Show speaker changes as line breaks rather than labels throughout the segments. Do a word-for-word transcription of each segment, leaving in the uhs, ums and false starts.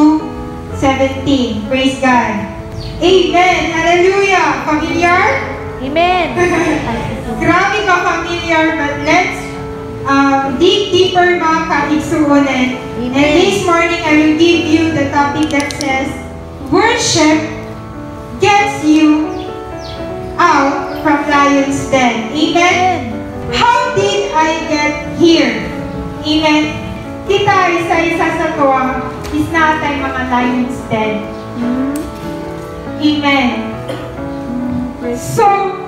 to seventeen. Praise God. Amen. Hallelujah. Familiar?
Amen.
Grabe ka familiar, but let's um, dig deeper mga kaigsuunan. And this morning, I will give you the topic that says, worship gets you out from lion's den. Amen? How did I get here? Amen? Kita, isa-isa sa tuwa, is natay mga lion's den. Amen. So,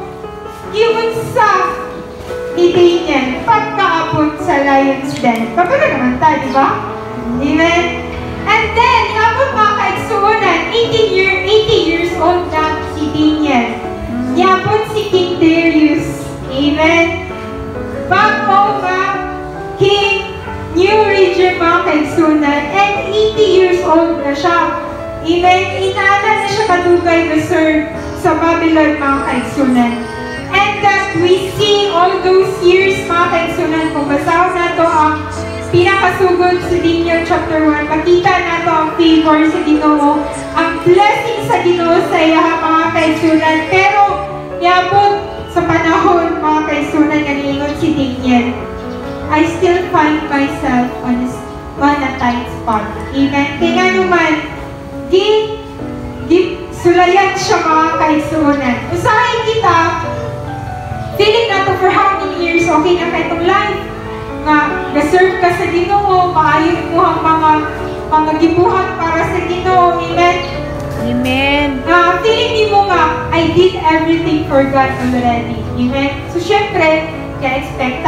yun sa ni Daniel, pagkaabot sa lion's den. Kapag naman tayo, di ba? Amen? And then, habang mga kaigsuunan, eighty years old na si Daniel. Yabot si King Darius. Amen? Bago ba, King, new region mga kaigsuunan, and eighty years old na siya. Amen? Inana na siya kadugay na serve sa Babylon mga kaigsuunan. And that we see all those years mga kaigsuunan, kung basaw na to ang pinakasugod sa Daniel chapter one, makita na to ang favor sa Ginoo, ang blessing sa Ginoo sa iya mga kaigsuunan. Pero yabot sa panahon mga kaigsuunan nga niingon si Daniel, I still find myself on a, on a tight spot. Amen? Kaya nga naman, di, di sulayan siya mga kaigsuunan. Usahin kita, feeling na to for how many years, okay na kayo itong life, nga na-serve ka sa Ginoo, maayon mo ang mga mga gibuhat para sa Ginoo. Amen?
Amen.
Uh, feeling mo nga, I did everything for God already. Amen? So, syempre, ka-expect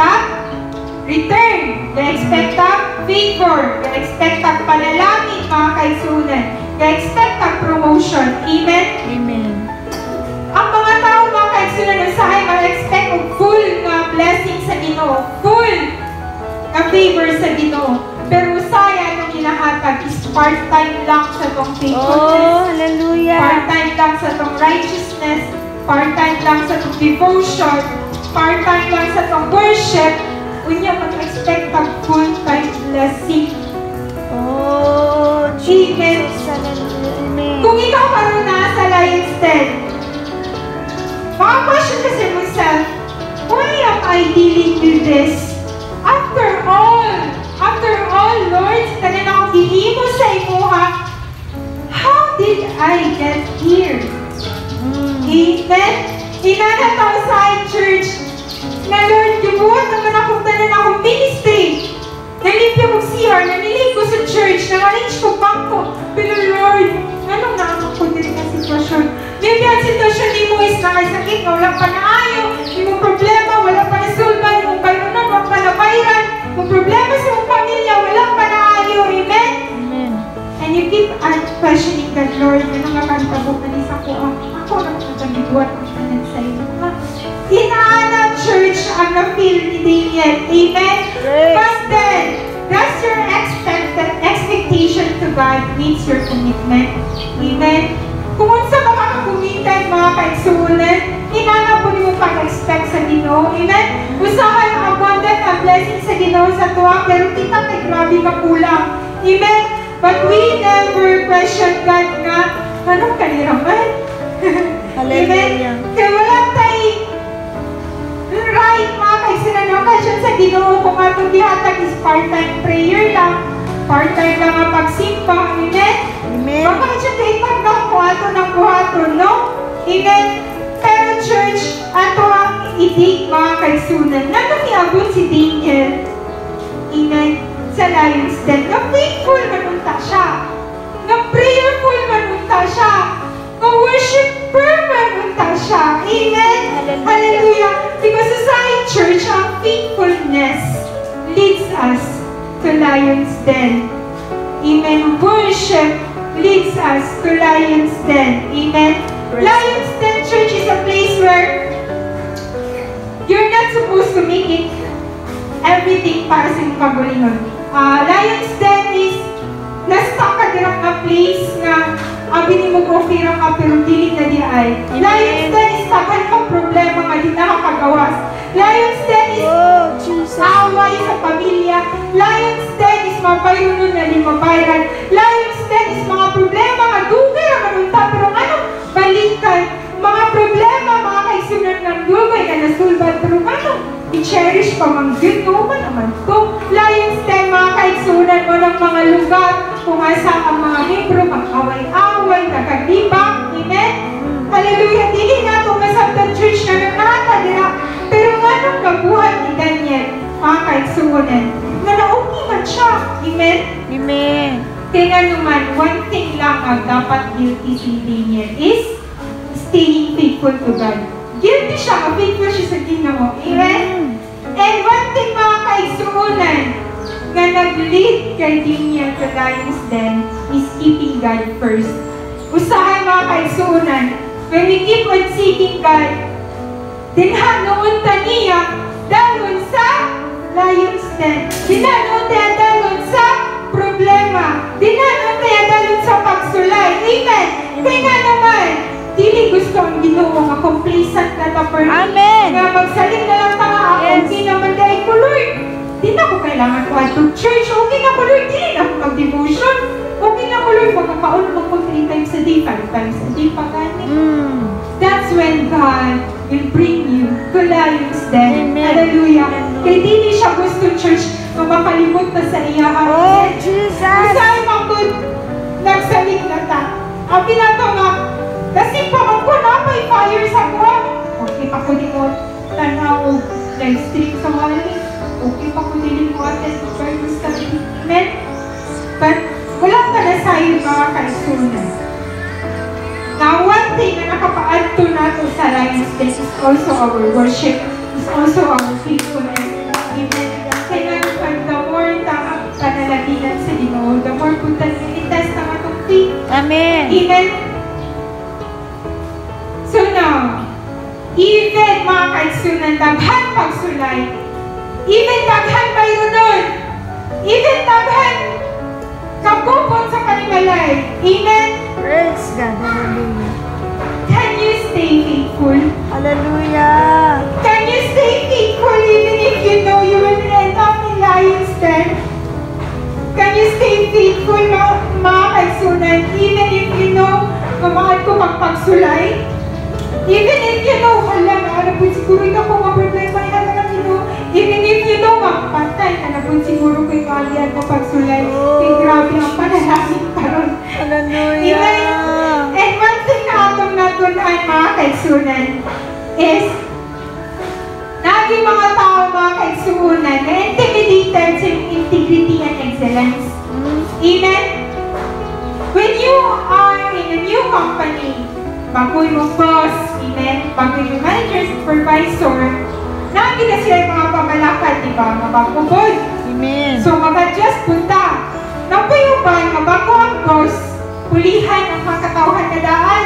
return. Ka-expect favor. Ka-expect panalangin, mga kaigsuunan. Ka-expect promotion. Amen?
Amen.
Ang mga tao, mga kaigsuunan, usahay, mag-expect of full na blessing sa Ginoo. Full na favor sa Ginoo. Pero usaya, anong ginahatag is part-time lang sa tong faithfulness.
Oh, hallelujah.
Part-time lang sa tong righteousness. Part-time lang sa tong devotion. Part-time lang sa tong worship. Unya, mag-expect ang full-time blessing.
Oh,
Amen.
Amen.
Kung ikaw karoon na sa lion's den, maka-question kasi myself, why am I dealing with this? After all, after all, Lord, tanan akong gihimo sa imuha, how did I get here? Mm. Amen? Inanataw sa church, na Lord, gibuhat naman akong tanan akong ministry. Nalipyo ko C R, naniligo sa church, nang-arrange ko bangko. Pero Lord, anong naamang ko din na sitwasyon? Maybe ang sitwasyon ni mo is nakasakit, wala pa na ayaw, yung problema, wala pa na sulban, yung bayunan, wala pa na bayaran, yung problema sa mong pamilya, wala pa na ayaw. Amen?
Amen.
And you keep on questioning God, Lord, ano nga kantabok na isa ko, ah, ako lang nagkagibuhat ang tanan sa iyo. Inaanang church ang na-feel ni Daniel. Amen?
Yes.
But then, does your expect expectation to God meets your commitment? Amen? Kung unsa ka makakumitan, mga kaigsuunan, inana po niyo pag-expect sa Ginoo. Amen? Usahay ang abundant ang blessing sa Ginoo sa tuwa, pero kita kay grabe ka kulang. Amen? But we never question God nga, anong kaniraman? Amen? Kaya wala tayo right, mga kaigsuunan, occasion sa Ginoo kung atong gihatag is part-time prayer lang, part-time lang ang pagsimba. Amen?
Amen.
Baka siya kaitag ng kuhato ng kuhato, no? Amen? Pero church, ato ang idig, mga kaigsuunan, na naniabot si Daniel, amen, sa lion's den, na faithful manunta siya, na prayerful manunta siya, na worshipper manunta siya. Amen? Hallelujah. Hallelujah. Because sa church, ang faithfulness leads us to lion's den. Amen. Worship leads us to lion's den. Amen. Lion's den church is a place where you're not supposed to make it everything para sa iyong kagulingon. Uh, lion's den is na-stuck ka dirang na place nga abi ni mo profira ka pero dili na di ay. Lion's den is tagan ka problema nga di nakakagawas. Lion's den is
oh, Jesus.
away sa pamilya. Lion's den is mabayunon na di mabayran. Lion's den is i-cherish pa mang gino man naman to. Lion's Den, mga kaigsunan mo ng mga lugar kung asa ang mga membro mag-away-away, nagagibak, amen? Hallelujah, dili na itong masabtan church na nanata nila. Pero nga nung nabuhat ni Daniel, mga kaigsunan, nga na-okay man siya, amen?
Amen.
Kaya nga naman, one thing lang ang dapat guilty si Daniel is staying faithful to God. Guilty siya, faithful siya sa Ginoo. Amen? And one thing mga kaigsuunan nga nag-lead kay Daniel sa Lion's Den is keeping God first. Usahay mga kaigsuunan, when we keep on seeking God, dinhan noon taniya dalon sa Lion's Den. Dinhan noon tayo dalon sa problema. Dinhan noon tayo dalon sa pagsulay. Amen? Kaya nga naman, dili gusto ang Ginoo nga complacent na tapos.
Amen.
Nga magsaling na lang tanga ako.
Yes.
Okay naman dahil ko, Lord. Di na ko kailangan ko to church. Okay na ko, Lord. Dili na ako mag-devotion. Okay na ko, Lord. Magkakaon naman ko three times a day, five times a day, pagani.
Mm.
That's when God will bring you to Lion's Den.
Amen.
Hallelujah.
Amen.
Kaya dili siya gusto church na makalimot na sa iya.
Oh, Jesus.
Isa'y mangkod, nagsalig na ta. Ang pinato nga, kasi pa man ko na may fire sa buwan. Okay pa ko di mo tanaw live stream sa wali. Okay pa ko di mo attend to Bible study. Amen? But wala ka na sa iyo mga kaisunan. Now, one thing na nakapaadto nato sa Lion's Den is also our worship. Is also our faithfulness. Amen? Kaya nga, the more ta panalaginan sa Ginoo, the more punta i-test ang atong faith.
Amen.
Amen? So now, even mga kaigsunan, daghan pagsulay, even daghan mayroon, even daghan kabupot sa kanimalay. Amen?
Praise God. Hallelujah.
Can you stay faithful?
Hallelujah.
Can you stay faithful even if you know you will end up in Lion's Den? Can you stay faithful, mga, mga kaigsunan, even if you know kamahal ko magpagsulay? Even if you know, hala, ano po siguro ito kung ma-problema yan na lang ito. Even if you know, magpantay, ano po siguro ko yung alian mo pagsulay. Kaya grabe ang panalangin karon.
Hallelujah.
Amen. And one thing na atong natunan mga kaigsunan is, naging mga tao mga kaigsunan na intimidated sa integrity and excellence. Amen? When you are in a new company, bago yung boss, amen, bago yung manager, supervisor, naging na sila yung mga pamalakad, di ba? Mabagubod.
Amen.
So, mag-adjust punta. Napayuban, mabago ang boss, pulihan ang mga katauhan na daan.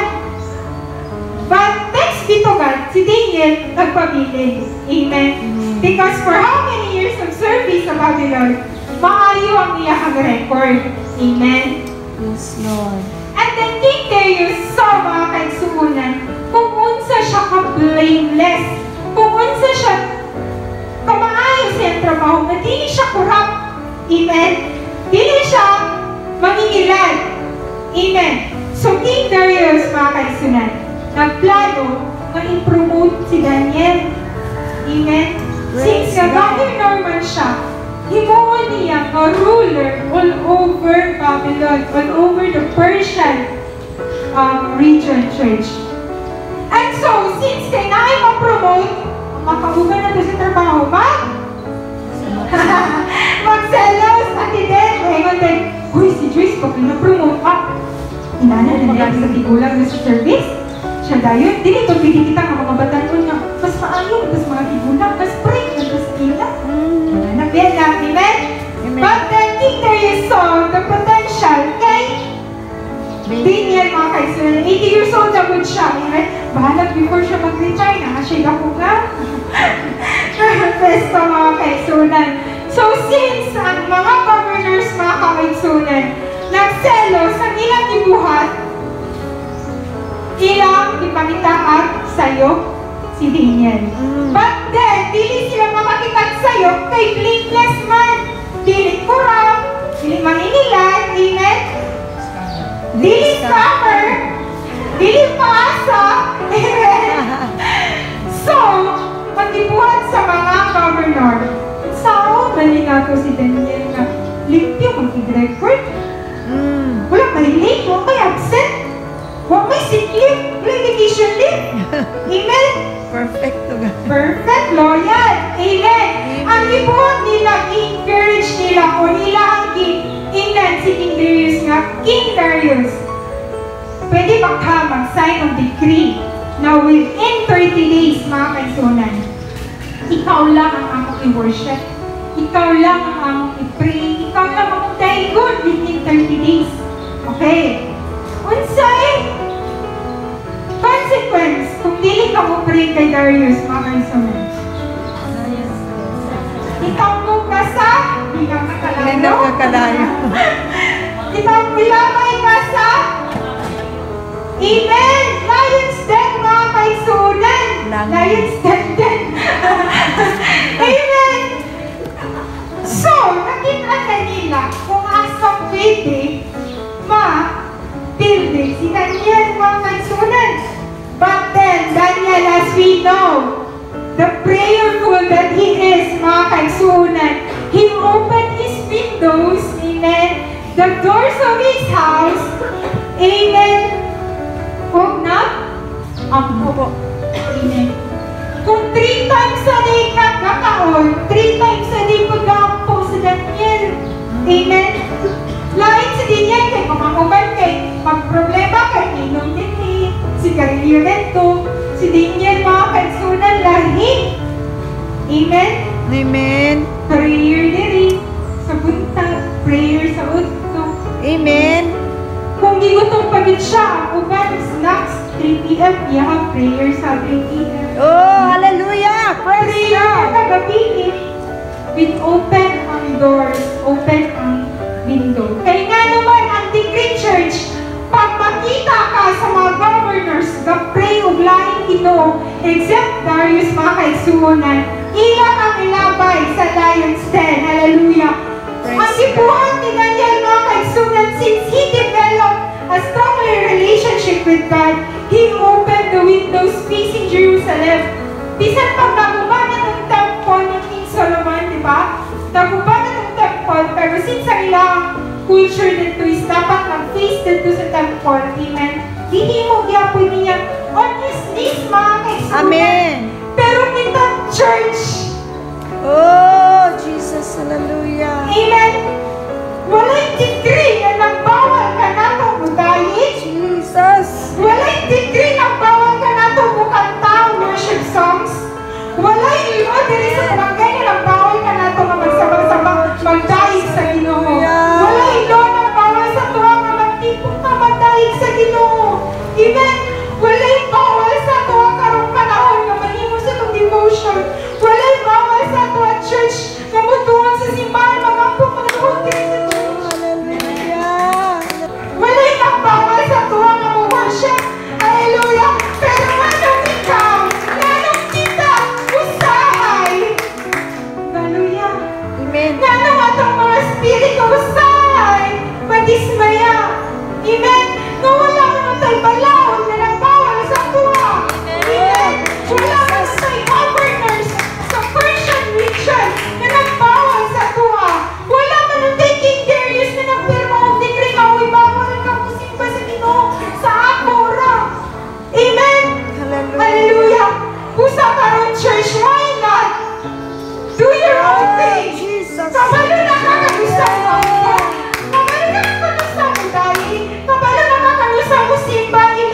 But, thanks be to God, si Daniel nagpabilin. Amen. Because for how many years of service sa Babylon, maayo ang iyahang record. Amen.
Yes, Lord.
And then King Darius saw mga kaigsuunan kung unsa siya ka-blameless, kung unsa siya kamaayo siyang trabaho, na dili siya corrupt. Amen. Dili siya mangingilad. Amen. So King Darius mga kaigsuunan, nagplano na i-promote si Daniel. Amen. Since
Praise God.
governor man siya, himuon niya a ruler all over Babylon, all over the Persian um, region, church. And so, since kay naay ma-promote, makabugan na to sa trabaho, mag magselos at din. Ngayon din, huy, si Joyce, pag na-promote, ah, inana na niya sa tigulang na sa service. Siya dayon, dili ito kita nga mga batanon nga, mas maayo, mas mga tigulang, mas pray, mas kila. Nagbiyan na, amen?
Amen.
But then, King Darius saw the potential kay Daniel, mga kaisunan. eighty years old na good siya, amen? Bahalag before siya mag-retire, nakashade ako nga. Pesto, mga kaisunan. So, since ang mga governors, mga kaisunan, nagselos ang ilang ibuhat, ilang ipangitaat sa'yo si Daniel.
Mm.
But then, dili sila makakitag sa'yo kay blameless man. Dili kurang, dili mangingilan, amen? Dili scammer, dili paasa, amen? So, magibuhat sa mga nato si Daniel nga limpyo mag-record.
Mm.
Wala may late, wala may absent, wala may sick leave, wala may vacation leave. Amen?
Perfecto God.
Perfect, loyal. Amen. Ang ibuhat nila, encourage nila, o nila ang ingnan si King Darius nga, King Darius, pwede ba ka mag-sign ng decree na within thirty days, mga kaisunan, ikaw lang ang among i-worship, ikaw lang ang among i-pray, ikaw lang ang among daigon within thirty days. Okay. Unsay consequence kung dili ka mo pray kay Darius, mga kaisunan? Ikaw mo kasa, hindi ka makalayo.
Hindi na kakalayo.
Ikaw mo lamay kasa, amen! Lion's Den, mga kaisunan!
Lang.
Lion's Den din! Amen! So, nakita na nila kung asa pwede ma-build si Daniel, mga kaisunan. But then, Daniel, as we know, the prayerful that he is, mga kaisunan, he opened his windows, amen, the doors of his house, amen, huwag na, ang po, amen. Kung three times a day ka kakaon, three times a day pag-aampo sa Daniel, amen. Lain sa Daniel, kay pamakuban kay pag-problema, kay inom din eh, si Garilio Lento, si Daniel, mga kaisunan, lahi. Amen?
Amen.
Prayer diri sa buntag, prayer sa udto.
Amen.
Kung gigutong pagit siya, ang uban snacks, three p m, iya prayer sa three p m.
Oh, hallelujah. Praise
Prayer
God.
ka gabi with open ang doors, open ang window. Kaya nga naman, ang Decree Church, pag makita ka sa mga governors, ga-pray og laing ito, except Darius, mga kaisunan, ilang ang ilabay sa Lion's Den. Hallelujah.
Praise
Ang ibuhat ni Daniel, mga kaisunan, since he developed a stronger relationship with God, he opened the windows facing Jerusalem. Bisan pag naguban na ng temple ni King Solomon, di ba? Naguban na ng temple, pero since ang ilang culture dito is dapat mag-face dito sa temple, amen? Hihimog yapoy niya on his knees, mga kaisunan.
Amen.
Pero kita church,
Oh, Jesus. Hallelujah.
amen? Wala'y decree na nagbawal ka na itong budayin.
Jesus.
Wala'y decree na bawal ka na itong bukanta, worship songs. Wala'y ilo diri sa barangay na nagbawal ka na itong magsabang-sabang magdahig sa Ginoo. Wala'y ilo na bawal sa tuwa na magtipong ka magdahig sa Ginoo. Amen? Wala'y bawal sa tuwa karong panahon na mahimo sa itong devotion. Wala'y bawal sa tuwa church na mutuan sa simbahan mag-ampong manahon diri sa church.
Hallelujah.
Wala'y nagbawal sa tuwa na worship. Hallelujah! Pero anong ikaw, anong kita, usahay. Hallelujah!
Amen.
Nanong atong mga spirito usahay, madismaya. Amen! No, wala ka na tayo balaod na nagbawal sa tuwa. Amen! Wala ka na tayo governors sa Persian region na nagbawal sa tuwa. Wala ka na tayo King Darius na nagpirma o decree na uy, bawal ka musimba sa Ginoo sa Akora. Amen!
Hallelujah.
Hallelujah! Kusa karon church, why not? Do your own
Oh,
thing!
Jesus.
Kabalo na kakagusta mo! Kabalo na kakagusta mo dahil! Kabalo na kakagusta mo simba!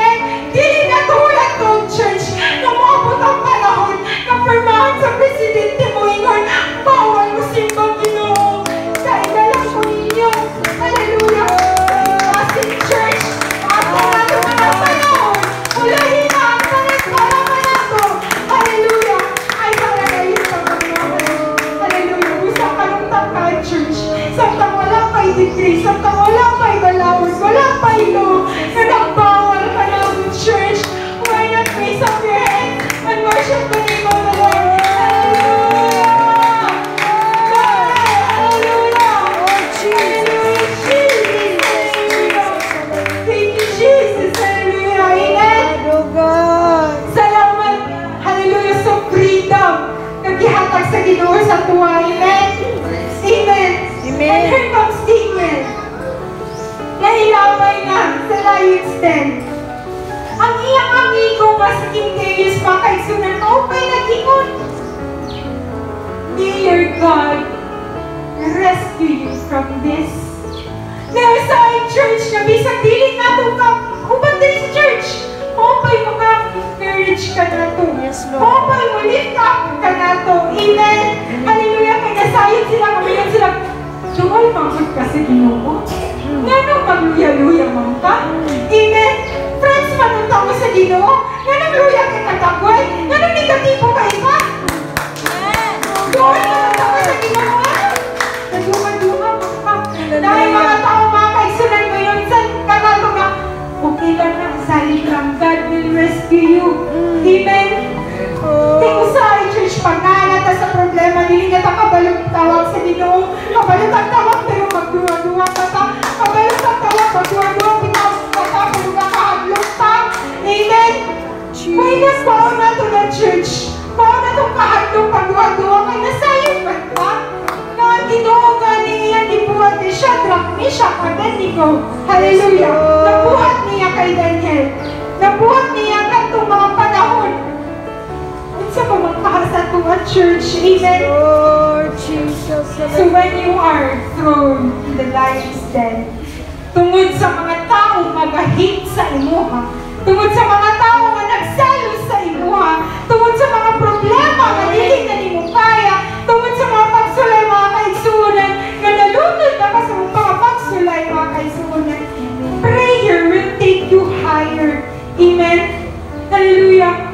Lions Den. Ang iyang amigo nga sa King Darius mga kaigsunan, maupay nag-ingon. May your God rescue you from this. There sa church na bisang dili nga ito ka, uban din sa church. Maupay maka-encourage ka na ito.
Yes, Lord.
Maupay mo lift up ka na ito. Amen. Hallelujah. Kaya nasayod sila, kamayon sila. Dual mangkot ka sa Ginoo. Nga nung magluya-luya mong ka. Amen. Friends, manunta mo sa Ginoo. Nga nung luya ka katagway. Nga nung negatibo ka iba. Doon manunta mo sa Ginoo. Nagduma-duma mo ka. Dahil mga tao mga kaigsunan mo yun. Saan ka na ito nga? Okay lang na. Salit lang. God will rescue you. Amen. Kaya sa church pagkala sa problema, hindi ka kabalong tawag sa Ginoo. Kabalong ang tawag pero magduwa-duwa ka ta. Kabalong ang tawag, magduwa-duwa kita ka ta, pero nakahadlong ta. Amen? Pwede po na ito na church. Po na itong kahadlong pagduwa-duwa kay nasayang man ka. Na ang Ginoo ganiyan, ibuhat ni Shadrach, Meshach, Abednego. Hallelujah. Nabuhat niya kay Daniel. Nabuhat niya katong mga panahon. Sa pamangkahasa to a church. Amen?
Lord Jesus.
So when you are thrown in the lion's den, tungod sa mga tao magahit sa imuha, tungod sa mga tao nga nagsalos sa imuha, tungod sa mga problema nga dili na nimo kaya, tungod sa mga pagsulay mga kaigsunan, nga nalunod na ka sa mga pagsulay mga kaigsunan, prayer will take you higher. Amen? Hallelujah.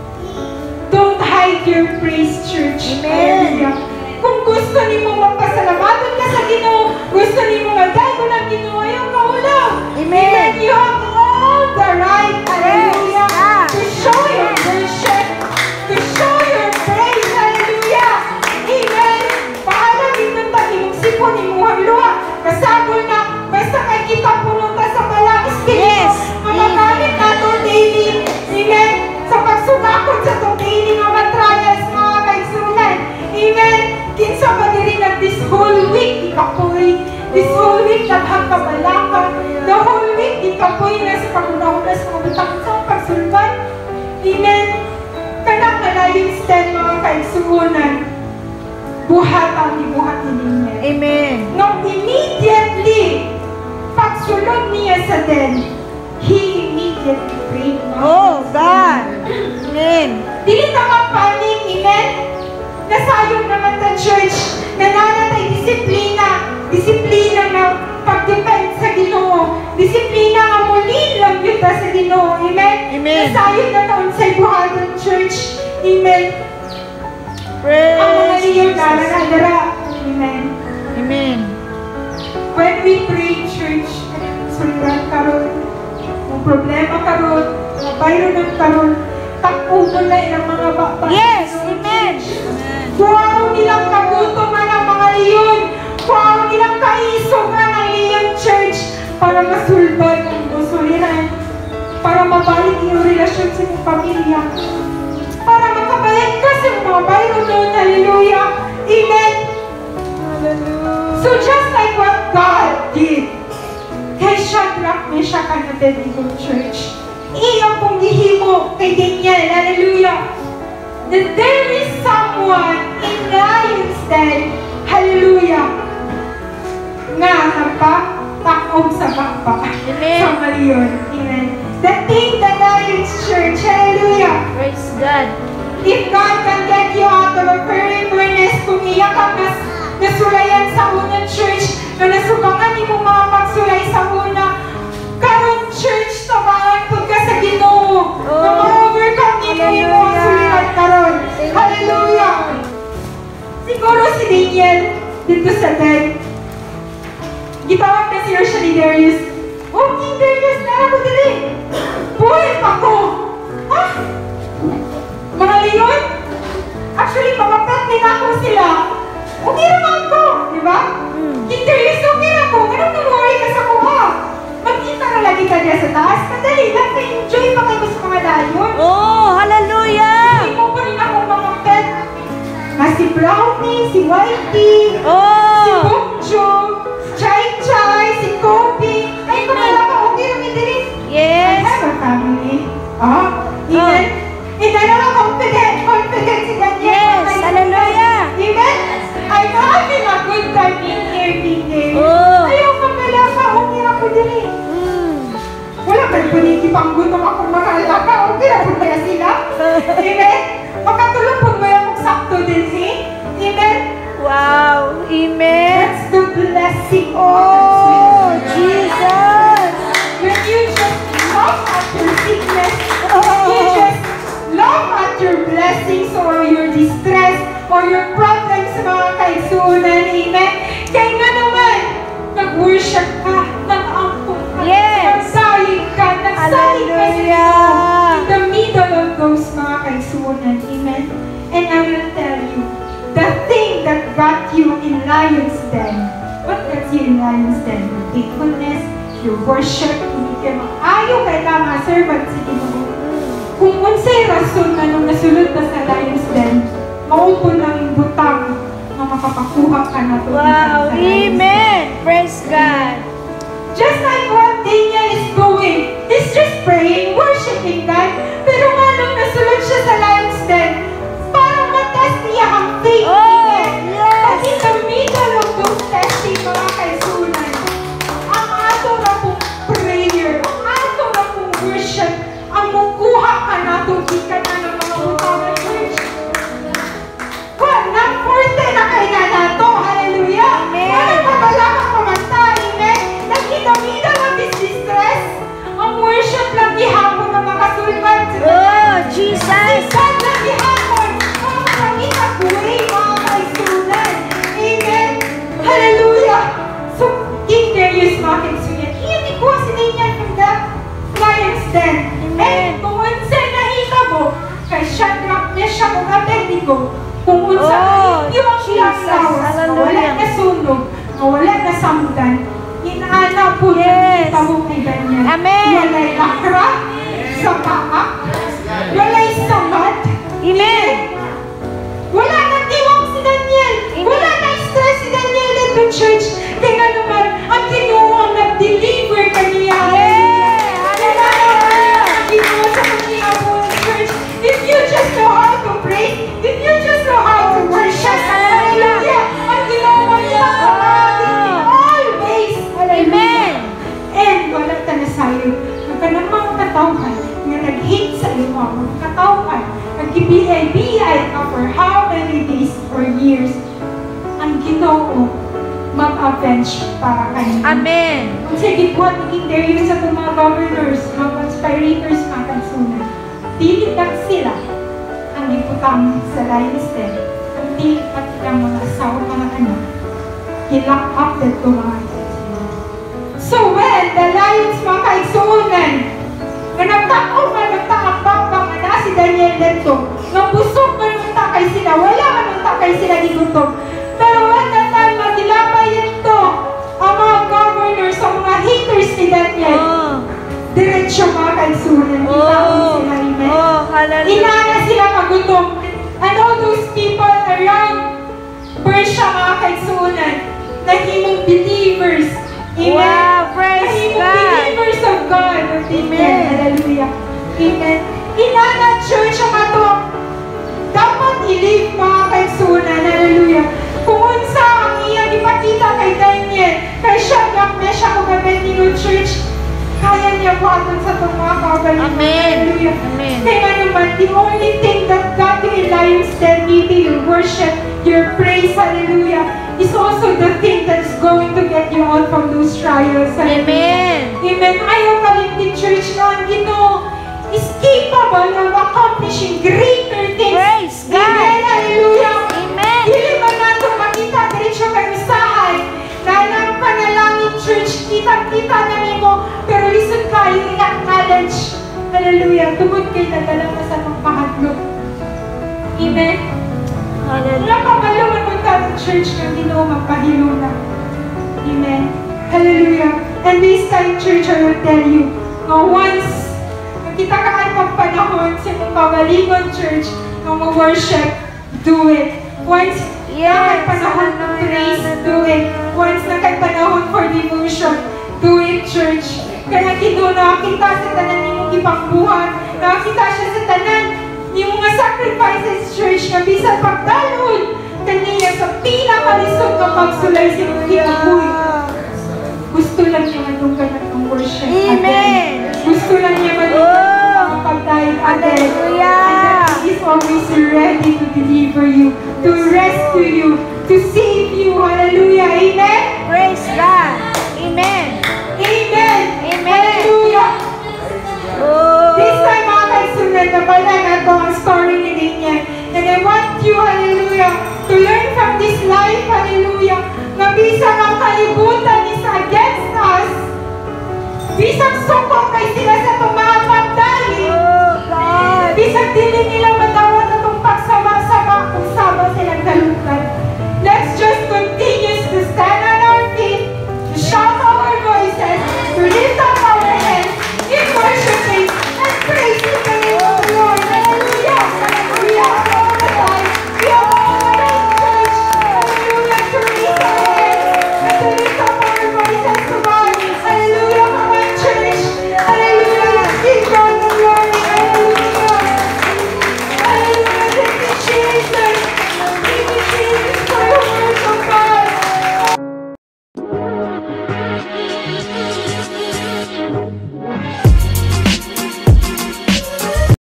Don't hide your praise, church.
Amen.
Hallelujah. Kung gusto niyo magpasalamatan ka sa Ginoo, gusto niyo magdago ng Ginoo, ayaw ka wala.
Amen.
You have all the right, hallelujah,
Yes.
to show your worship, to show your praise, hallelujah. Amen. Pahala din ng tagimong sipon ni Muhang Luha. Kasagol na, basta kay kita pununta sa malang espiritu.
Yes.
Mamagamit nato daily. Amen. Sa pagsugakot sa itong daily mga trials, mga kaigsunan. Amen. Kinsa ba diri na this whole week, ikapoy. This whole week, naghang kabalaka. The whole week, ikapoy na sa paguna-una sa mga butang sa pagsulban. Amen. Kanang nalayung stand mga kaigsunan. Buhat ang ibuhat ni ninyo.
Amen.
Nung immediately, pagsulod niya sa den, he immediately prayed.
Oh, God. Amen.
Dili na mag-panic, amen? Nasayong naman sa church, nananatay disiplina, disiplina na pag-depend sa Ginoo, disiplina nga muli lang yun sa Ginoo, amen?
Amen.
Nasayong na taon sa ibuhatang church, amen?
Praise
Ang mga liyon na
Jesus.
nanadara, amen?
Amen.
When we pray church, suliran karon, kung problema karon, bayro ng karon, takbo mo na ilang mga bata.
Yes. Amen.
Kuwaw nilang kagutuman ang mga liyon. Kuwaw nilang kaisugan ang liyon church para masulban ang gusuliran. Para mabalik yung relasyon sa iyong pamilya. Para makabalik ka sa mga bayro doon. Hallelujah. Amen.
Hallelujah.
So just like what God did kay Shadrach, Meshach, and Abednego church, iyang pong gihimo kay Daniel. Hallelujah. That there is someone in lion's den, hallelujah, nga nagpa-takob sa bakba.
Amen.
Sa maliyon. Amen. That thing, the lion's church, hallelujah.
Praise God.
If God can get you out of a very furnace, kung iya ka mas nasulayan sa unang church, na nasubangan ni mo mga pagsulay sa una, karong church, tabangan po ka sa Ginoo.
Oh.
Na ma-overcome ni mo yung mga suliran karon. Hallelujah! Siguro si Daniel, dito sa den, gitawag na siya siya ni Darius. Oh, King Darius, nara ko dili. Buhay pa ko. Ha? Mga leon? Actually, mga pet din ako sila. Okay naman ko, di ba? King Darius, okay na ko. Ganun nang worry ka sa kuha. Magkita na lagi ka dyan sa taas. Madali lang, na-enjoy pa kayo sa mga layon.
Oh, hallelujah.
Hindi mo pa rin ako mga pet. Na si Brownie, si Whitey, si
Oh.
Bokjo, si Chai Chai, si Kobe. Ay, kung wala ka, okay naman din. may puniki pang gutom akong mga alaka. Okay na po kaya sila. Amen. Makatulong po mo yung sakto din eh. Amen.
Wow. Amen.
That's the blessing.
Oh, Jesus.
When you just laugh at your sickness, when you just laugh at your blessings or your distress or your problems, mga kaigsunan, amen. Kaya nga naman, nag-worship ka, nag-angkong ka,
Yes.
nagsalig ka, nagsalig ka sa
Hallelujah.
in the middle of those mga kaigsunan, amen. And I will tell you, the thing that got you in Lion's Den, what got you in Lion's Den? Your faithfulness, your worship, kung hindi kayo mag-ayaw kay mga servant sa Ginoo. Kung unsay rason na nung nasulod na sa Lion's Den, maupo lang yung butang na makapakuha ka na to.
Wow. Amen. Praise God.
Just like what Daniel is doing, he's just praying, worshiping God. Pero nga nung nasulod siya sa Lion's Den, parang matest niya ang faith
Oh,
niya.
yes.
But in the middle of those testing, mga kaisunan, ang ato na pong prayer, ang ato na pong worship, ang mukuha ka na tubig ka na ng mga utang ng church. Well, not forte na kayo na nato. Hallelujah.
Amen.
Ano pa pala kang pamanta, amen? Nagkita-mida ng this distress, ang worship lang ihapon na makasulman.
Oh, Jesus.
God lang ihapon. Ang kamita buhay, mga kaisunan. Amen. Hallelujah. So, King Darius, mga kaisunan, iyan ni kuha si Daniel from the Lion's Den.
Amen.
And kung unsa nakita mo, kay Shadrach, Meshach, ug Abednego, kung unsa
Oh,
yung ang
Jesus.
lawas, na wala
Hallelujah.
na sunog, na wala na samdan, inaana po
Yes.
yung tabo kay Daniel.
Amen.
Walay lakra sa paa, walay samad,
Amen.
wala na tiwang si Daniel,
Amen.
wala na stress si Daniel in the church. Kaya naman, ang Ginoo ang nag-deliver kaniya.
Yeah. Hallelujah.
Ang Ginoo sa kaniya po church. If you just know how to pray, if you just know how to worship, hallelujah, ang Ginoo niya always.
Amen.
And wala ka na sa'yo. Ang kanang mga katawhan nga nag-hate sa iyo, mga katawhan, nag-ibiyay-biyay ka for how many days or years, ang Ginoo mag-avenge para kanina.
Amen.
Kung sige po, naging there yun sa itong mga governors, mga conspirators, mga kansunan, dilitak sila ang iputang sa Lion's Den. Ang dilitak ang mga asawa, mga anak, hilock up that to mga kansunan. So when the lions, mga kaigsuunan, na nagtakaw man, nagtakabak nga na si Daniel dito, nga busog man ng takay sila, wala man ng takay sila gigutom. Pero when the time na dilabay ito, ang mga governors, ang mga haters ni Daniel,
Oh.
diretsyo mga kaigsuunan,
Oh.
itaon sila, amen.
Oh, hallelujah.
Inana sila kagutom. And all those people around Persia, mga kaigsuunan, naging believers. Amen.
Wow, praise
Naging
God.
believers of God. Amen. Hallelujah. Amen. Inana church ang ato. Dapat i-live mga kaigsuunan. Hallelujah. Kung unsa ang iyang ipakita kay Daniel, kay Shadrach, Meshach, ug Abednego church, kaya niya buhaton sa itong mga kagalingan.
Amen.
Hallelujah.
Amen.
Kaya naman, the only thing that got you in Lion's Den, maybe your worship, your praise, hallelujah, is also the thing that's going to get you out from those trials.
Amen.
Amen. Ayaw kalimtin church na ang Ginoo is capable of accomplishing greater things.
Praise God.
Amen. Hallelujah.
Amen.
Dili man nato makita diretso kay usahay na ang panalangin church kitang-kita na nimo pero listen kayo i-acknowledge. Hallelujah. Tungod kay nadala ka sa mga kahadlok. Amen.
Hallelujah.
Wala pa maluman mo tayo church ng Ginoo magpahilo na. Amen. Hallelujah. And this time church, I will tell you, na once nakita ka ang pagpanahon sa mga kagalingon church na mag-worship, do it. Once
Yes.
na panahon ng praise, do it. Once na kay panahon for devotion, do it church. Kaya Ginoo nakita sa tanan nimong ipagbuhat, nakita siya sa tanan yung mga sacrifices church na bisan pagdalon kaniya sa pinakalisod ng pagsulay sa mga Gusto lang niya itong ganat ng worship.
Amen.
Gusto always ready to deliver you, to rescue you, to save you. Hallelujah. Amen?
Praise God. Amen.
Amen.
Amen.
Hallelujah.
Oh.
This time, mga kaisunod, nabala na ito ang story ni Daniel. And I want you, hallelujah, to learn from this life, hallelujah, na bisang ang kalibutan is against us. Bisang sukong kay sila sa tumapagdali.
Oh, God.
Bisang dili nila